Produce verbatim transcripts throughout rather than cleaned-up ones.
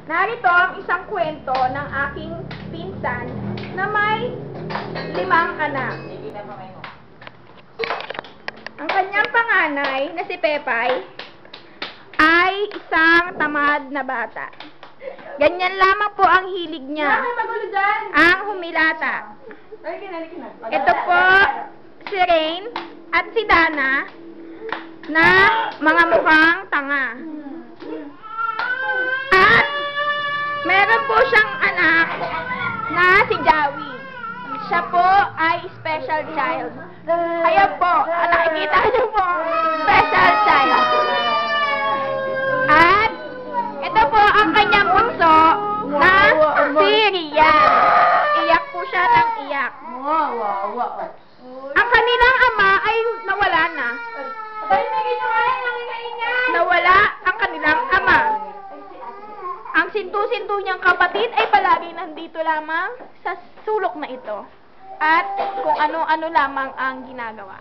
Narito ang isang kwento ng aking pinsan na may limang anak. Ang kanyang panganay na si Pepay ay isang tamad na bata. Ganyan lamang po ang hilig niya. Ang humilata. Ito po si Rain at si Dana na mga mukhang tanga. At meron po siyang anak na si Jawi. Siya po ay special child. Ayan po, at nakikita niyo po, special child. At ito po ang kanyang bunso na si Rian. Iyak po siya ng iyak. Ang kanilang ama ay nawala na. Nawala ang kanilang ama. Ang sintu-sintu niyang kapatid ay palagi nandito lamang sa sulok na ito. At kung ano-ano lamang ang ginagawa.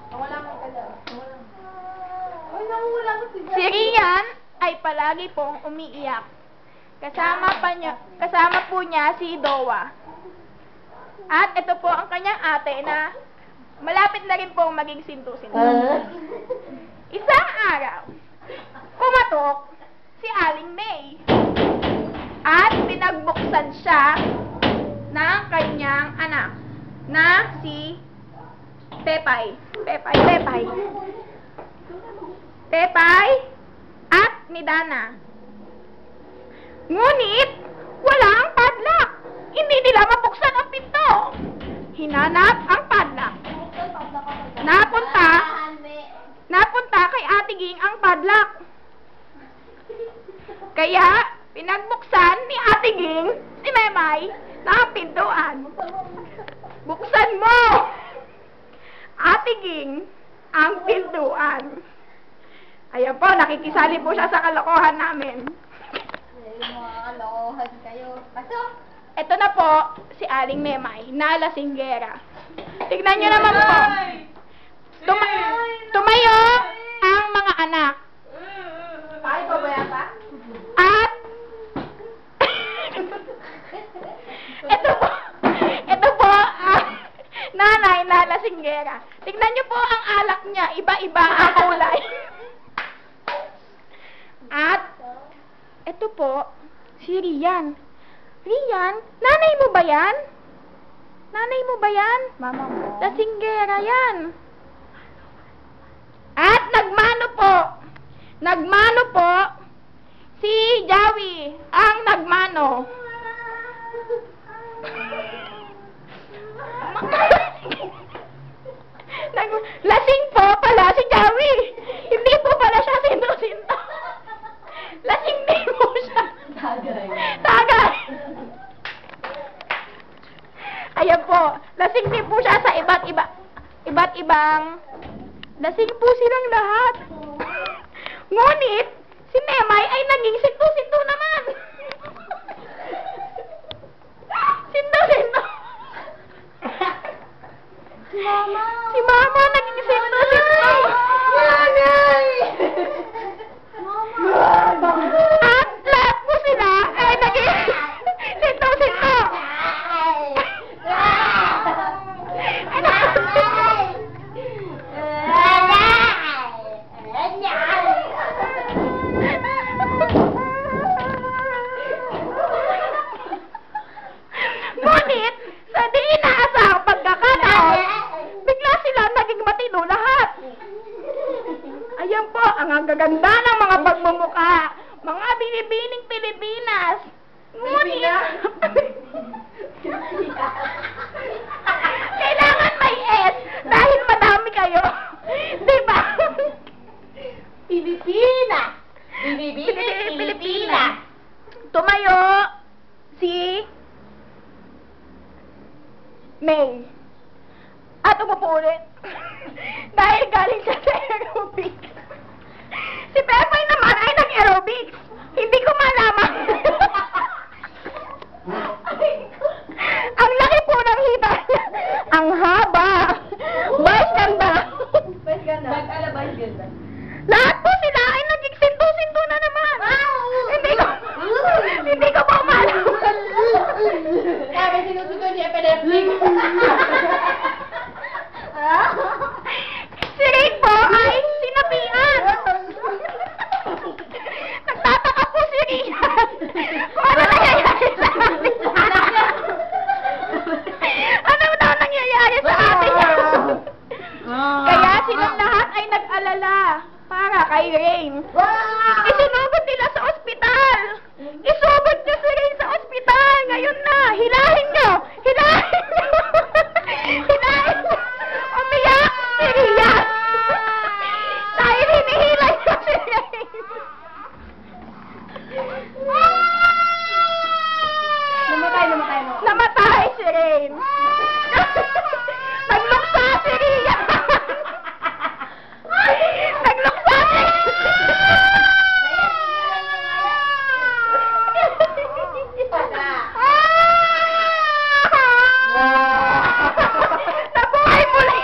Si Rian ay palagi pong umiiyak. Kasama, pa niya, kasama po niya si Dowa. At ito po ang kanyang ate na malapit na rin pong maging sintu-sintu. Isang araw, pumatok si Aling May. At pinagbuksan siya ng kanyang anak na si Pepay. Pepay, Pepay. Pepay at ni Dana. Ngunit, walang padlock. Hindi nila mabuksan ang pinto. Hinanap ang padlock. Napunta, napunta kay Ate Ging ang padlock. Kaya, pinagbuksan ni Ate Ging, si Memay, na ang pintuan. Buksan mo! Ate Ging, ang pintuan. Ayan po, nakikisali po siya sa kalokohan namin. Mga kalokohan kayo. Pasok! Ito na po, si Aling Memay, na lasinggera. Tignan nyo naman po. Tuma tumayo ang mga anak. Ay, ko ba yan pa? At ito po, ito po ang nanay na lasinggera. Tignan nyo po ang alak niya, iba-iba ang kulay. At ito po, si Rian. Rian, nanay mo ba yan? Nanay mo ba yan? Mama mo. Lasinggera yan. At nagmano po, nagmano po, si Jawi ang nagmano. Nag lasing po pala si Jawi. Hindi po pala siya sinto-sinto. Lasing din po siya. Tagay. Tagay. Ayan po, lasing din po siya sa iba't iba, iba't ibang, lasing po silang lahat. Ngunit, si Memay ay naging sinto-sinto naman. Sinto-sinto. Si Mama. Si Mama naging sinto-sinto. Nanay! Mama. At lahat po sila ay naging sinto-sinto. Ano? Ngunit, sa di inaasahang pagkakataon, bigla sila naging matino lahat. Ayan po, ang gaganda ng mga pagmumukha. Mga binibining Pilipinas. Ngunit, kailangan may S dahil madami kayo. Diba? Pilipinas. Pilipinas. Pilipinas. Tumayo si May. At umupo ulit. Dahil galing siya sa aerobics. Si Pepay naman ay nag-aerobics. Hindi ko malaman. Ang laki po ng hita niya. Ang haba. Vice ganda. Vice ganda. Nag-alabay ganda. Lahat po sila ay naging sinto-sinto na naman. Hindi ko, hindi ko po Isinugod nila sa ospital. Isugod niyo si Rain sa ospital. Ngayon na. Hilahin niyo. Hilahin niyo. Hilahin niyo. Umiyak si Rian. Dahil hinihila niyo si Rain. Namatay, namatay mo. Namatay si Rain. Nagluksa si Rian. Nagluksa si Nabuhay muli.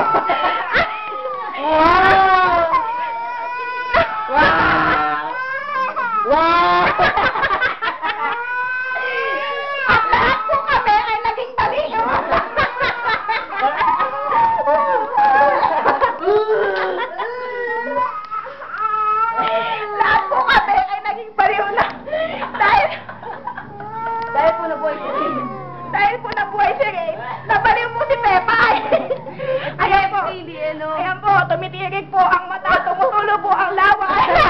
At lahat po kami ay naging baliw. Lahat po kami ay naging baliw na. Dahil, Dahil po nabuhay si Rain. dahil po nabuhay si Rain, nabaliw po si Pepay. Ayan po. Hindi, ano. Ayan po, tumitirig po ang mata, tumutulo po ang lawa.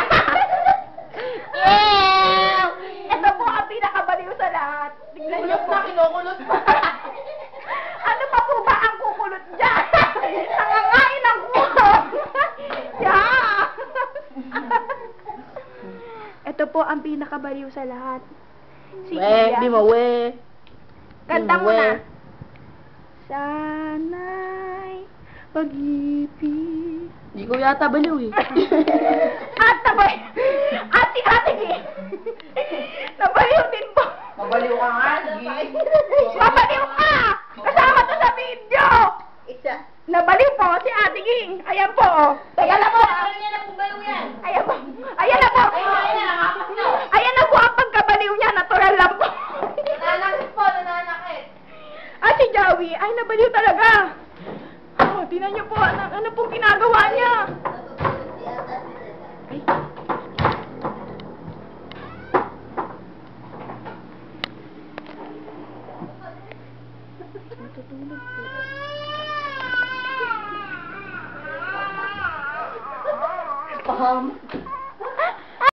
Ito po ang pinakabaliw sa lahat. Tignan niyo po. kinukulot pa. Ano pa po ba ang kukulot dyan? Nangangain ng kulot. Yeah. Ito po ang pinakabaliw sa lahat. Si Iya. di mo, we. Kanta mo we. na. Sana'y pag-ibig. Hindi ko yata baliw eh. At nabay, at si Ate Gi. Nabaliw din po. Mabaliw ka nga, Gi. Mabaliw ka! Kasama to sa video. Isa. Nabaliw po si Ate Ging. Ayan po. Oh. Teka lang po. niya na kung baliw yan. Ayan po. Ayan